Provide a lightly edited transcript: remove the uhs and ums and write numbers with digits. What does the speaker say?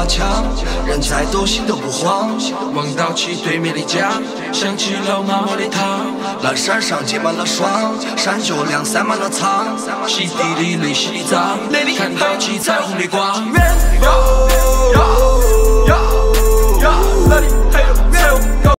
把枪，人在斗心都不慌。 望到起对面的家，想起了妈妈的汤。 蓝山上结满了霜，山脚梁塞满了苍。 洗涤的泪洗澡，看到起彩虹的光。 Let's go.